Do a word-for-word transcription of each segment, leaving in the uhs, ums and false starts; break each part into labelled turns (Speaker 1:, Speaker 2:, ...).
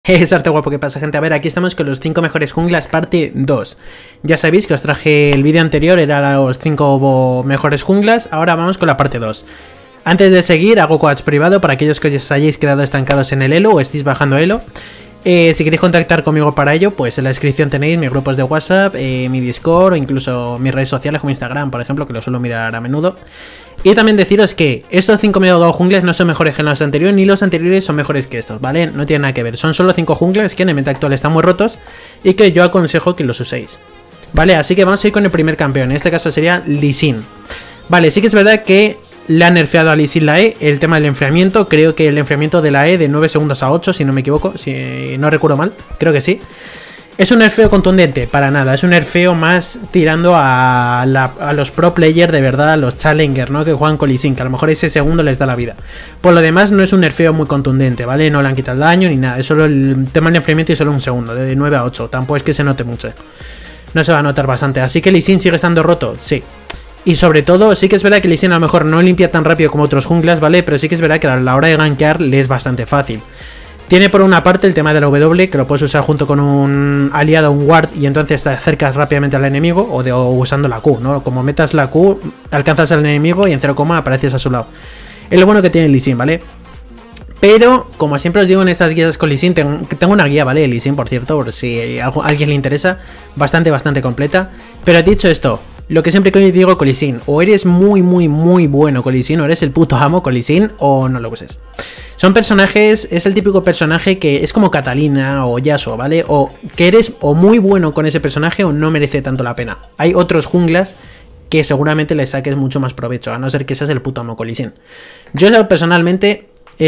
Speaker 1: Es arte guapo, ¿qué pasa, gente? A ver, aquí estamos con los cinco mejores junglas parte dos. Ya sabéis que os traje el vídeo anterior, era los cinco mejores junglas. Ahora vamos con la parte dos. Antes de seguir, hago coach privado para aquellos que os hayáis quedado estancados en el elo o estéis bajando elo. Eh, si queréis contactar conmigo para ello, pues en la descripción tenéis mis grupos de WhatsApp, eh, mi Discord o incluso mis redes sociales como Instagram, por ejemplo, que lo suelo mirar a menudo. Y también deciros que estos cinco mega jungles no son mejores que los anteriores, ni los anteriores son mejores que estos, ¿vale? No tienen nada que ver, son solo cinco jungles que en el meta actual están muy rotos y que yo aconsejo que los uséis, ¿vale? Así que vamos a ir con el primer campeón, en este caso sería Lee Sin. Vale, sí que es verdad que le han nerfeado a Lee Sin la E, el tema del enfriamiento, creo que el enfriamiento de la E de nueve segundos a ocho, si no me equivoco, si no recuerdo mal, creo que sí. Es un nerfeo contundente, para nada, es un nerfeo más tirando a, la, a los pro players de verdad, a los challengers, ¿no? Que juegan con Lee Sin, que a lo mejor ese segundo les da la vida. Por lo demás no es un nerfeo muy contundente, ¿vale? No le han quitado el daño ni nada, es solo el tema del enfriamiento y solo un segundo, de nueve a ocho, tampoco es que se note mucho. No se va a notar bastante, así que Lee Sin sigue estando roto, sí. Y sobre todo, sí que es verdad que Lee Sin a lo mejor no limpia tan rápido como otros junglas, ¿vale? Pero sí que es verdad que a la hora de gankear le es bastante fácil. Tiene por una parte el tema de la W, que lo puedes usar junto con un aliado, un ward, y entonces te acercas rápidamente al enemigo, o, de, o usando la Q, ¿no? Como metas la Q, alcanzas al enemigo y en cero coma apareces a su lado. Es lo bueno que tiene Lee Sin, ¿vale? Pero, como siempre os digo en estas guías con Lee Sin, tengo, tengo una guía, ¿vale? Lee Sin, por cierto, por si a alguien le interesa, bastante, bastante completa. Pero dicho esto, lo que siempre digo con Lee Sin, o eres muy, muy, muy bueno con Lee Sin, o eres el puto amo con Lee Sin, o no lo uses. Son personajes, es el típico personaje que es como Catalina o Yasuo, ¿vale? O que eres o muy bueno con ese personaje o no merece tanto la pena. Hay otros junglas que seguramente le saques mucho más provecho, a no ser que seas el puto amo con Lee Sin. Yo personalmente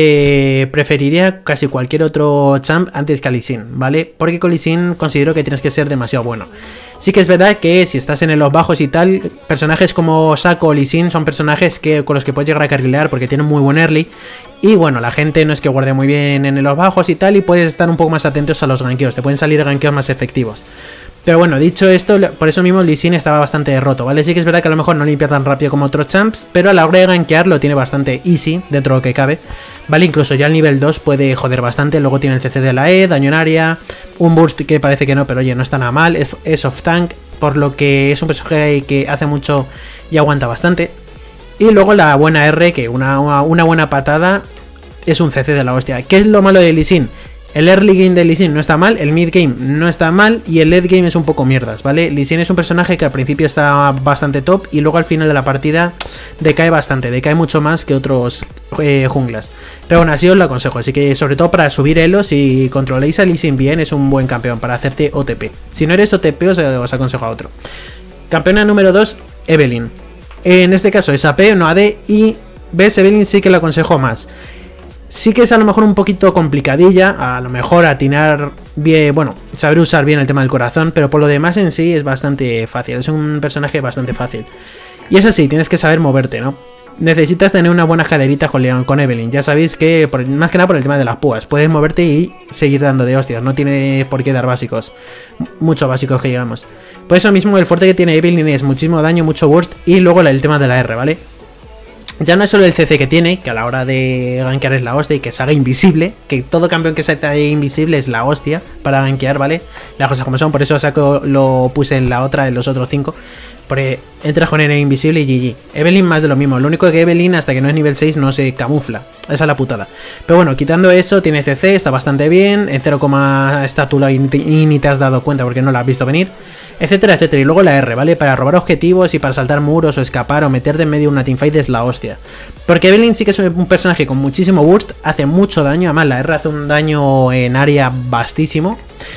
Speaker 1: eh, preferiría casi cualquier otro champ antes que a Lee Sin, ¿vale? Porque con Lee Sin considero que tienes que ser demasiado bueno. Sí que es verdad que si estás en los bajos y tal, personajes como Shaco o Lee Sin son personajes que, con los que puedes llegar a carrilear porque tienen muy buen early. Y bueno, la gente no es que guarde muy bien en los bajos y tal, y puedes estar un poco más atentos a los gankeos, te pueden salir gankeos más efectivos. Pero bueno, dicho esto, por eso mismo Lee Sin estaba bastante roto, ¿vale? Sí que es verdad que a lo mejor no limpia tan rápido como otros champs, pero a la hora de gankear lo tiene bastante easy, dentro de lo que cabe, ¿vale? Incluso ya el nivel dos puede joder bastante, luego tiene el C C de la E, daño en área, un burst que parece que no, pero oye, no está nada mal, es, es off tank, por lo que es un personaje que hace mucho y aguanta bastante. Y luego la buena R, que una, una, una buena patada es un C C de la hostia. ¿Qué es lo malo de Lee Sin? El early game de Lee Sin no está mal, el mid game no está mal y el late game es un poco mierdas, ¿vale? Lee Sin es un personaje que al principio está bastante top y luego al final de la partida decae bastante, decae mucho más que otros eh, junglas. Pero bueno, así os lo aconsejo, así que sobre todo para subir elo, si controláis a Lee Sin bien, es un buen campeón para hacerte O T P. Si no eres O T P os, os aconsejo a otro. Campeona número dos, Evelynn. En este caso es A P, no A D, y ves, Evelynn sí que lo aconsejo más. Sí que es a lo mejor un poquito complicadilla, a lo mejor atinar bien, bueno, saber usar bien el tema del corazón, pero por lo demás en sí es bastante fácil, es un personaje bastante fácil. Y eso sí, tienes que saber moverte, ¿no? Necesitas tener una buena caderita con, Leon, con Evelynn, ya sabéis que, por, más que nada por el tema de las púas, puedes moverte y seguir dando de hostias, no tiene por qué dar básicos, muchos básicos que llegamos. Por eso mismo el fuerte que tiene Evelynn es muchísimo daño, mucho burst y luego el tema de la R, ¿vale? Ya no es solo el C C que tiene, que a la hora de gankear es la hostia y que se haga invisible, que todo campeón que se haga invisible es la hostia para gankear, ¿vale? Las cosas como son, por eso saco, lo puse en la otra, en los otros cinco, porque entras con el invisible y G G. Evelynn más de lo mismo, lo único que Evelynn hasta que no es nivel seis no se camufla, esa es la putada. Pero bueno, quitando eso, tiene C C, está bastante bien, en cero, está tú y ni te has dado cuenta porque no la has visto venir. Etcétera, etcétera, y luego la R, ¿vale? Para robar objetivos y para saltar muros o escapar o meterte en medio de una teamfight es la hostia. Porque Evelynn sí que es un personaje con muchísimo burst, hace mucho daño, además la R hace un daño en área vastísimo.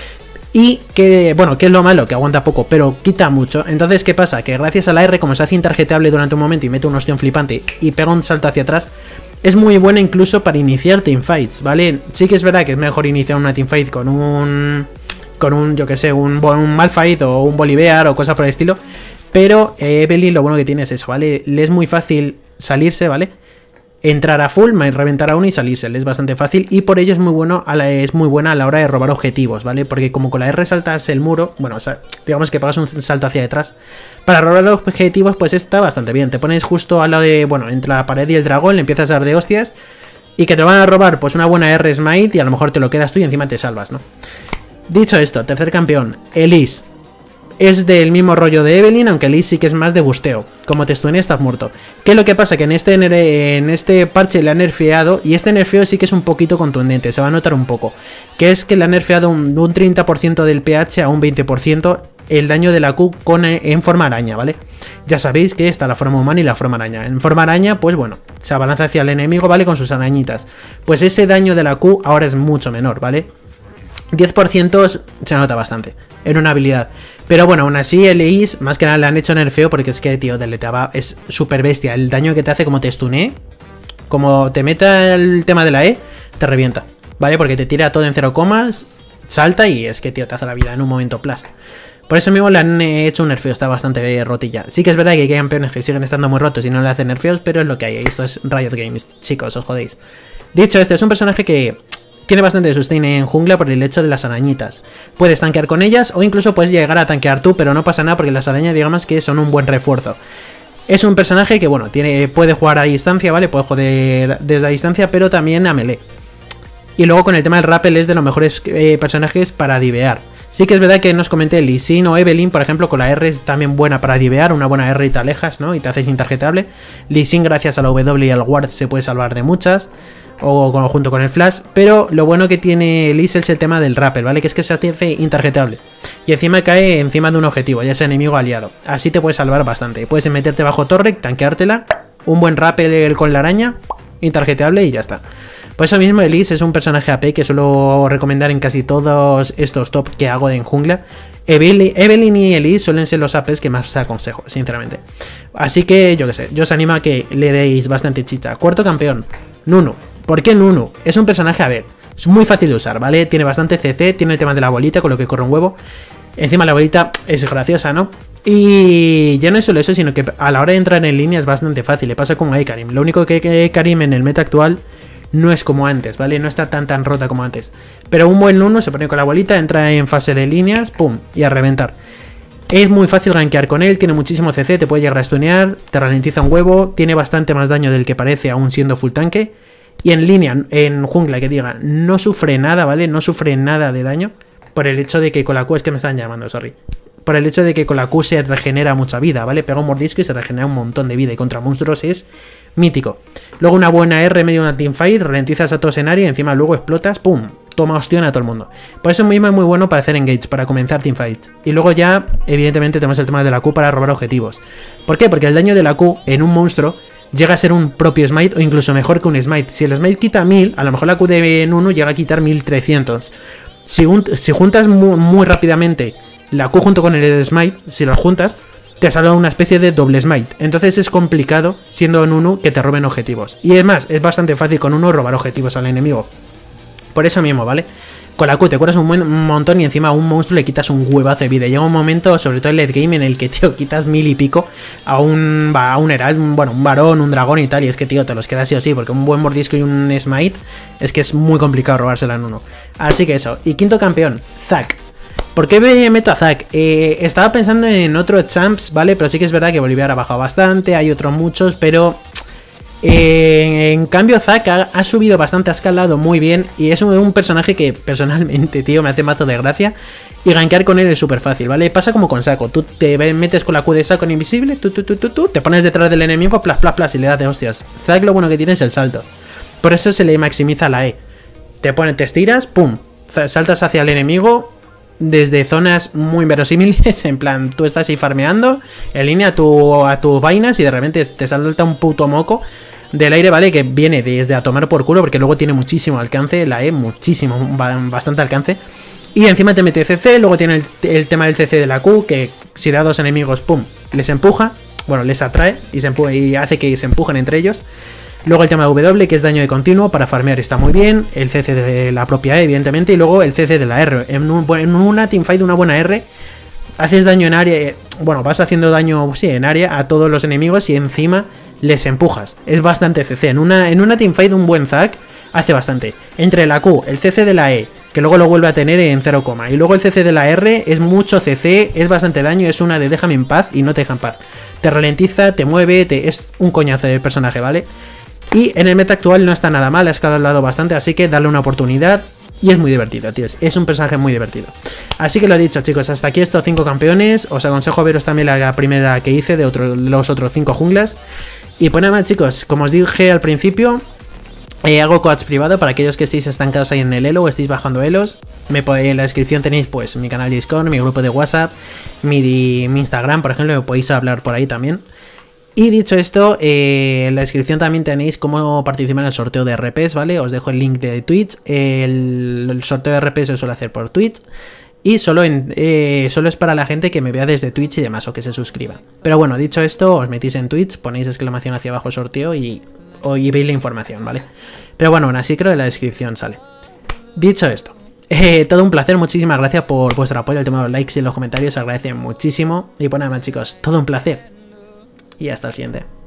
Speaker 1: Y que, bueno, que es lo malo, que aguanta poco, pero quita mucho. Entonces, ¿qué pasa? Que gracias a la R, como se hace intarjetable durante un momento y mete un ostión flipante y pega un salto hacia atrás, es muy buena incluso para iniciar teamfights, ¿vale? Sí que es verdad que es mejor iniciar una teamfight con un... con un, yo que sé, un, un Malphite o un Bolivar o cosas por el estilo. Pero eh, Evelynn lo bueno que tiene es eso, ¿vale? Le es muy fácil salirse, ¿vale? Entrar a full, reventar a uno y salirse, le es bastante fácil. Y por ello es muy bueno a la, es muy buena a la hora de robar objetivos, ¿vale? Porque como con la R saltas el muro, bueno, o sea, digamos que pagas un salto hacia detrás. Para robar los objetivos, pues está bastante bien. Te pones justo al lado de, bueno, entre la pared y el dragón, le empiezas a dar de hostias. y que te van a robar pues una buena R Smite y a lo mejor te lo quedas tú y encima te salvas, ¿no? Dicho esto, tercer campeón, Elise. Es del mismo rollo de Evelynn, aunque Elise sí que es más de busteo. Como te stune estás muerto. ¿Qué es lo que pasa? Que en este, en este parche le han nerfeado, y este nerfeo sí que es un poquito contundente, se va a notar un poco. Que es que le han nerfeado un, un treinta por ciento del P H a un veinte por ciento el daño de la Q con, en forma araña, ¿vale? Ya sabéis que está la forma humana y la forma araña. En forma araña, pues bueno, se abalanza hacia el enemigo, ¿vale? Con sus arañitas. Pues ese daño de la Q ahora es mucho menor, ¿vale? diez por ciento se nota bastante en una habilidad. Pero bueno, aún así el Elise, más que nada le han hecho nerfeo porque es que, tío, deleteaba, es súper bestia. El daño que te hace como te stune, como te meta el tema de la E, te revienta, ¿vale? Porque te tira todo en cero comas, salta y es que, tío, te hace la vida en un momento plus. Por eso mismo le han hecho un nerfeo, está bastante rotilla. Sí que es verdad que hay campeones que siguen estando muy rotos y no le hacen nerfeos, pero es lo que hay. Esto es Riot Games, chicos, os jodéis. Dicho esto, es un personaje que tiene bastante sustain en jungla por el hecho de las arañitas. Puedes tanquear con ellas o incluso puedes llegar a tanquear tú, pero no pasa nada porque las arañas digamos que son un buen refuerzo. Es un personaje que, bueno, tiene, puede jugar a distancia, ¿vale? Puede joder desde a distancia, pero también a melee. Y luego con el tema del rappel es de los mejores eh, personajes para divear. Sí que es verdad que nos comenté Lee Sin o Evelynn, por ejemplo, con la R es también buena para divear, una buena R y te alejas, ¿no? Y te haces intarjetable. Lee Sin gracias a la W y al Ward se puede salvar de muchas, o con, junto con el Flash, pero lo bueno que tiene Elise es el tema del rappel, ¿vale? Que es que se hace intarjetable. Y encima cae encima de un objetivo, ya sea enemigo o aliado. Así te puedes salvar bastante. Puedes meterte bajo torre, tanqueártela, un buen rappel con la araña, intarjetable y ya está. Por eso mismo Elise es un personaje A P que suelo recomendar en casi todos estos top que hago en jungla. Evelynn y Elise suelen ser los A Ps que más aconsejo, sinceramente. Así que yo que sé, yo os animo a que le deis bastante chicha. Cuarto campeón, Nunu. ¿Por qué Nunu? Es un personaje, a ver, es muy fácil de usar, ¿vale? Tiene bastante C C, tiene el tema de la bolita con lo que corre un huevo. Encima la bolita es graciosa, ¿no? Y ya no es solo eso, sino que a la hora de entrar en línea es bastante fácil. Le pasa como a Ekarim. Lo único que Ekarim en el meta actual no es como antes, ¿vale? No está tan tan rota como antes. Pero un buen Nunu se pone con la bolita, entra en fase de líneas, pum, y a reventar. Es muy fácil gankear con él, tiene muchísimo C C, te puede llegar a stunear, te ralentiza un huevo, tiene bastante más daño del que parece aún siendo full tanque. Y en línea, en jungla, que diga, no sufre nada, ¿vale? No sufre nada de daño por el hecho de que con la Q, es que me están llamando, sorry. Por el hecho de que con la Q se regenera mucha vida, ¿vale? Pega un mordisco y se regenera un montón de vida. Y contra monstruos es mítico. Luego una buena R medio de una teamfight, ralentizas a todos en área y encima luego explotas, ¡pum! Toma ostión a todo el mundo. Por eso mismo es muy bueno para hacer engage, para comenzar teamfights. Y luego ya, evidentemente, tenemos el tema de la Q para robar objetivos. ¿Por qué? Porque el daño de la Q en un monstruo llega a ser un propio smite o incluso mejor que un smite. Si el smite quita mil, a lo mejor la Q de Nunu llega a quitar mil trescientos. Si, un, si juntas muy, muy rápidamente la Q junto con el smite, si las juntas, te salva una especie de doble smite. Entonces es complicado, siendo Nunu, que te roben objetivos. Y es más, es bastante fácil con uno robar objetivos al enemigo. Por eso mismo, ¿vale? Con la Q te curas un, buen, un montón y encima a un monstruo le quitas un huevazo de vida. Llega un momento, sobre todo en late game, en el que, tío, quitas mil y pico a un, a un herald, un, bueno, un varón, un dragón y tal. Y es que, tío, te los quedas sí o sí, porque un buen mordisco y un smite es que es muy complicado robársela en uno. Así que eso. Y quinto campeón, Zac. ¿Por qué me meto a Zac? Eh, estaba pensando en otros champs, ¿vale? Pero sí que es verdad que Bolívar ha bajado bastante, hay otros muchos, pero... Eh, en cambio Zac ha, ha subido bastante, ha escalado muy bien y es un, un personaje que personalmente, tío, me hace mazo de gracia y gankear con él es súper fácil, ¿vale? Pasa como con Saco, tú te metes con la Q de Saco en invisible, tú, tú, tú, tú, tú, te pones detrás del enemigo, plas, plas, plas y le das de hostias. Zac lo bueno que tiene es el salto, por eso se le maximiza la E. Te pones, te estiras, pum, saltas hacia el enemigo desde zonas muy inverosímiles, en plan, tú estás ahí farmeando en línea a, tu, a tus vainas y de repente te salta un puto moco del aire, ¿vale? Que viene desde a tomar por culo porque luego tiene muchísimo alcance, la E, muchísimo, bastante alcance. Y encima te mete C C, luego tiene el, el tema del C C de la Q, que si da a dos enemigos, pum, les empuja, bueno, les atrae y, se empuja, y hace que se empujen entre ellos. Luego el tema de W, que es daño de continuo, para farmear está muy bien. El C C de la propia E, evidentemente. Y luego el C C de la R. En, un, en una teamfight, una buena R, haces daño en área. Bueno, vas haciendo daño, sí, en área a todos los enemigos y encima les empujas. Es bastante C C. En una, en una teamfight, un buen Zac hace bastante. Entre la Q, el C C de la E, que luego lo vuelve a tener en cero, y luego el C C de la R es mucho C C, es bastante daño, es una de déjame en paz y no te deja en paz. Te ralentiza, te mueve, te, es un coñazo de personaje, ¿vale? Y en el meta actual no está nada mal, ha escalado bastante, así que dale una oportunidad. Y es muy divertido, tíos, es un personaje muy divertido. Así que lo he dicho, chicos, hasta aquí estos cinco campeones. Os aconsejo veros también la primera que hice de otro, los otros cinco junglas. Y pues nada más, chicos, como os dije al principio, eh, hago coads privado para aquellos que estéis estancados ahí en el elo o estéis bajando elos. Me podéis, en la descripción tenéis pues mi canal de Discord, mi grupo de WhatsApp, mi, mi Instagram, por ejemplo, me podéis hablar por ahí también. Y dicho esto, eh, en la descripción también tenéis cómo participar en el sorteo de R Ps, ¿vale? Os dejo el link de Twitch. El, el sorteo de R Ps se suele hacer por Twitch. Y solo, en, eh, solo es para la gente que me vea desde Twitch y demás, o que se suscriba. Pero bueno, dicho esto, os metís en Twitch, ponéis exclamación hacia abajo sorteo y, o, y veis la información, ¿vale? Pero bueno, aún así creo que en la descripción sale. Dicho esto, eh, todo un placer, muchísimas gracias por vuestro apoyo. El tema de los likes y los comentarios se agradece muchísimo. Y pues nada más, chicos, todo un placer. Y hasta el siguiente.